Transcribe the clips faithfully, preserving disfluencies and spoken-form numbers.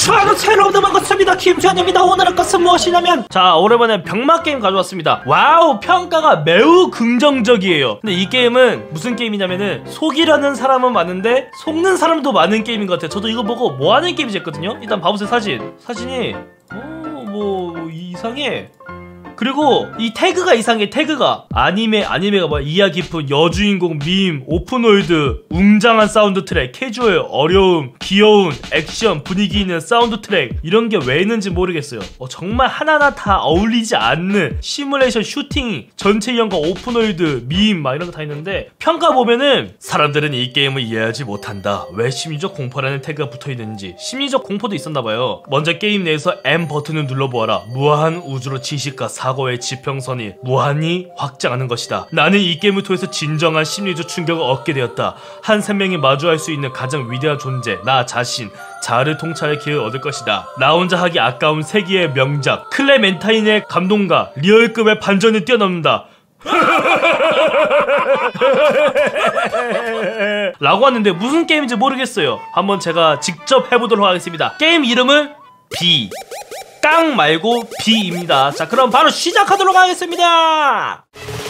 저는 새로운 반갑습니다. 김주현입니다. 오늘의 것은 무엇이냐면, 자, 오랜만에 병맛 게임 가져왔습니다. 와우, 평가가 매우 긍정적이에요. 근데 이 게임은 무슨 게임이냐면은 속이려는 사람은 많은데 속는 사람도 많은 게임인 것 같아요. 저도 이거 보고 뭐하는 게임인지 했거든요. 일단 봐보세요. 사진 사진이 어뭐 이상해. 그리고 이 태그가 이상해. 태그가 아니메, 아니메가 뭐야, 이야 깊은 여주인공, 밈, 오픈월드, 웅장한 사운드 트랙, 캐주얼, 어려움, 귀여운, 액션, 분위기 있는 사운드 트랙, 이런 게 왜 있는지 모르겠어요. 어, 정말 하나하나 다 어울리지 않는 시뮬레이션 슈팅, 전체 이형과 오픈월드, 밈 막 이런 거 다 있는데, 평가 보면은 사람들은 이 게임을 이해하지 못한다. 왜 심리적 공포라는 태그가 붙어있는지. 심리적 공포도 있었나봐요. 먼저 게임 내에서 M 버튼을 눌러보아라. 무한 우주로 지식과 사고의 지평선이 무한히 확장하는 것이다. 나는 이 게임을 통해서 진정한 심리적 충격을 얻게 되었다. 한 생명이 마주할 수 있는 가장 위대한 존재, 나 자신, 자아를 통찰할 기회를 얻을 것이다. 나 혼자 하기 아까운 세기의 명작, 클레멘타인의 감동과 리얼급의 반전을 뛰어넘는다. 라고 하는데 무슨 게임인지 모르겠어요. 한번 제가 직접 해보도록 하겠습니다. 게임 이름은 비, 깡 말고 비입니다. 자, 그럼 바로 시작하도록 하겠습니다.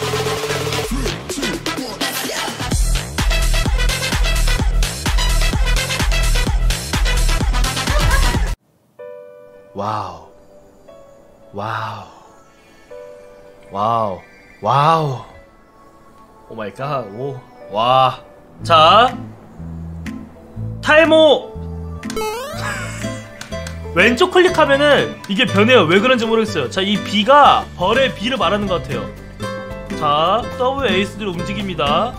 와우, 와우, 와우, 와우, 오 마이 갓, 오, 와. 자, 탈모. 왼쪽 클릭하면은 이게 변해요. 왜 그런지 모르겠어요. 자, 이 B가 벌의 B를 말하는 것 같아요. 자, W, 에이스들이 움직입니다.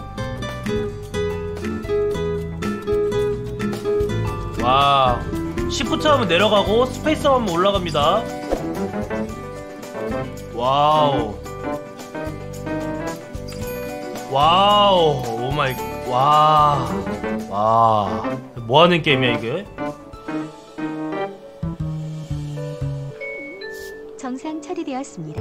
와, 시프트 하면 내려가고 스페이스 하면 올라갑니다. 와우, 와우, 오마이, 와, 와, 뭐하는 게임이야 이게? 정상 처리되었습니다.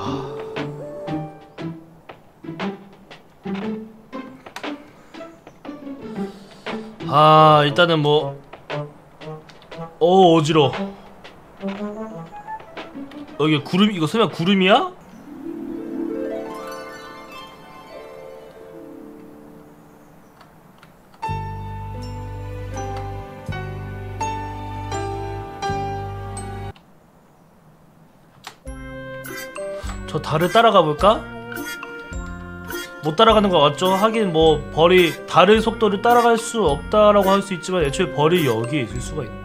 아, 일단은 뭐, 어, 어지러워. 여기 구름, 이거 설마 구름이야? 저 달을 따라가 볼까? 못 따라가는 거 맞죠? 하긴 뭐 벌이 달의 속도를 따라갈 수 없다라고 할 수 있지만 애초에 벌이 여기에 있을 수가 있네.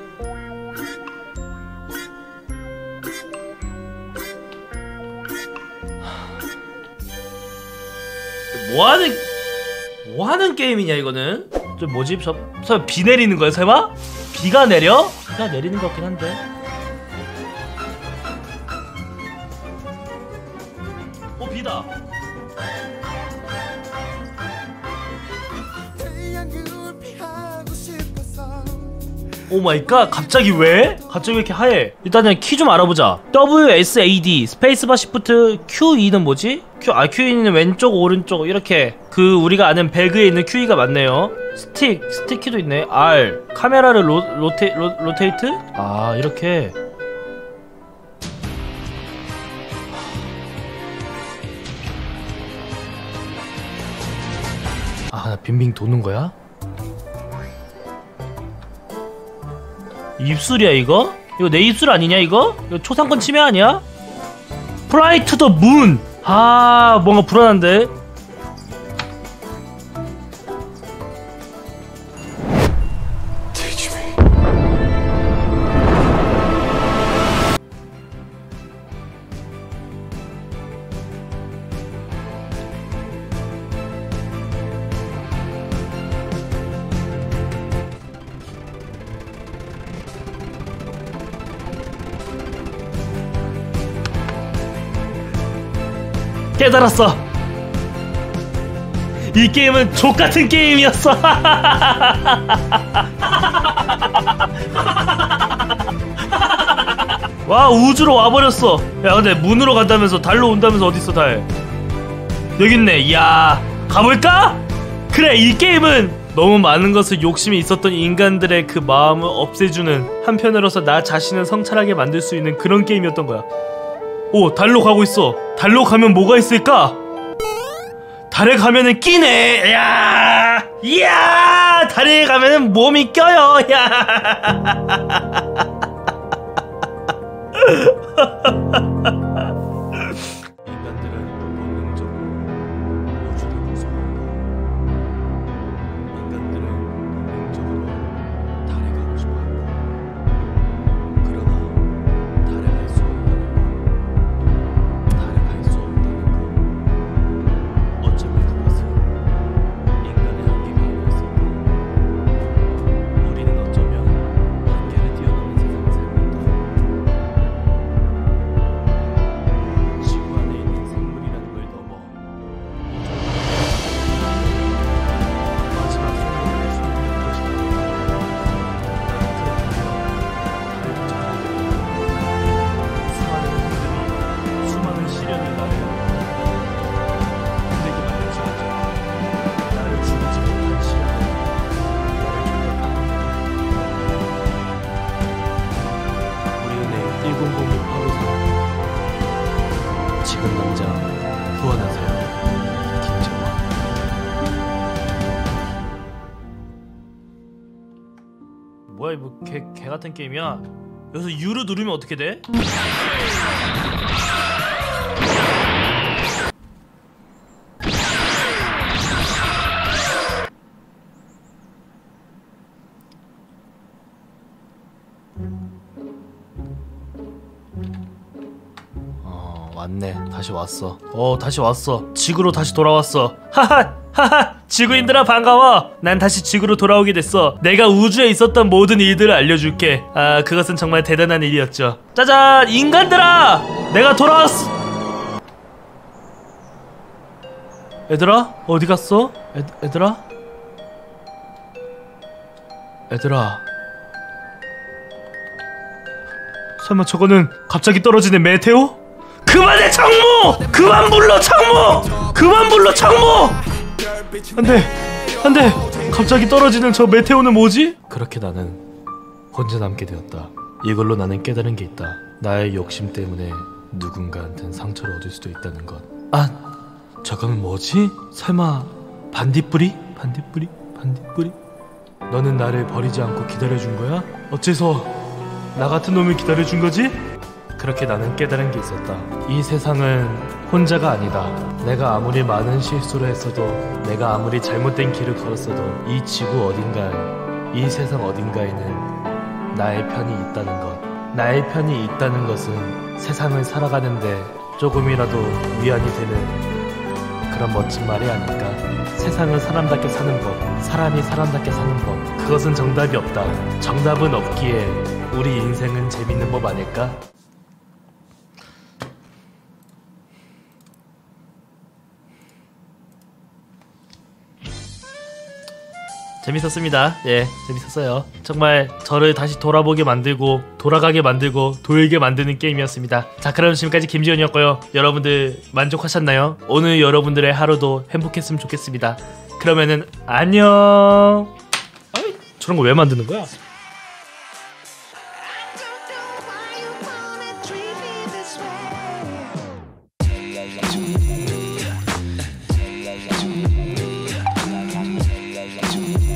뭐하는 뭐하는 게임이냐 이거는? 저 뭐지? 저, 설마 비 내리는 거야 설마? 비가 내려? 비가 내리는 것 같긴 한데. 어, 비다. 오 마이 갓, 갑자기 왜? 갑자기 왜 이렇게 하얘? 일단은 키 좀 알아보자. 더블유 에스 에이 디, 스페이스바 시프트, 큐 이는 뭐지? Q, 아, 큐 이는 왼쪽, 오른쪽, 이렇게. 그, 우리가 아는 배그에 있는 큐 이가 맞네요. 스틱, 스틱 키도 있네. R, 카메라를 로, 로테, 로, 로테이트? 아, 이렇게. 아, 나 빙빙 도는 거야? 입술이야 이거? 이거 내 입술 아니냐 이거? 이거 초상권 침해 아니야? Fly to the moon! 아, 뭔가 불안한데? 깨달았어. 이 게임은 족같은 게임이었어. 와, 우주로 와버렸어. 야, 근데 문으로 간다면서 달로 온다면서 어딨어 달. 여깄네. 이야, 가볼까? 그래, 이 게임은 너무 많은 것을 욕심이 있었던 인간들의 그 마음을 없애주는, 한편으로서 나 자신을 성찰하게 만들 수 있는 그런 게임이었던 거야. 오, 달로 가고 있어. 달로 가면 뭐가 있을까? 달에 가면은 끼네. 야, 이야, 달에 가면은 몸이 껴요. 야. 지금 당장 후원하세요. 김정화. 뭐야 이거 개, 개 같은 게임이야. 여기서 U를 누르면 어떻게 돼? 왔네. 다시 왔어. 어, 다시 왔어. 지구로 다시 돌아왔어. 하하! 하하! 지구인들아 반가워! 난 다시 지구로 돌아오게 됐어. 내가 우주에 있었던 모든 일들을 알려줄게. 아, 그것은 정말 대단한 일이었죠. 짜잔! 인간들아! 내가 돌아왔어! 얘들아? 어디 갔어? 애, 얘들아? 얘들아. 설마 저거는 갑자기 떨어지는 메테오? 그만해 창모! 그만 불러 창모! 그만 불러 창모! 안돼! 안돼! 갑자기 떨어지는 저 메테오는 뭐지? 그렇게 나는 혼자 남게 되었다. 이걸로 나는 깨달은 게 있다. 나의 욕심 때문에 누군가한텐 상처를 얻을 수도 있다는 것. 아! 저건 뭐지? 설마 반딧불이? 반딧불이? 반딧불이? 너는 나를 버리지 않고 기다려준 거야? 어째서 나 같은 놈을 기다려준 거지? 그렇게 나는 깨달은 게 있었다. 이 세상은 혼자가 아니다. 내가 아무리 많은 실수를 했어도, 내가 아무리 잘못된 길을 걸었어도 이 지구 어딘가에, 이 세상 어딘가에는 나의 편이 있다는 것. 나의 편이 있다는 것은 세상을 살아가는데 조금이라도 위안이 되는 그런 멋진 말이 아닐까. 세상을 사람답게 사는 법, 사람이 사람답게 사는 법, 그것은 정답이 없다. 정답은 없기에 우리 인생은 재밌는 법 아닐까? 재밌었습니다. 예, 재밌었어요. 정말 저를 다시 돌아보게 만들고, 돌아가게 만들고, 돌게 만드는 게임이었습니다. 자, 그럼 지금까지 김지훈이었고요. 여러분들 만족하셨나요? 오늘 여러분들의 하루도 행복했으면 좋겠습니다. 그러면은 안녕. 아이, 저런 거 왜 만드는 거야? Thank you.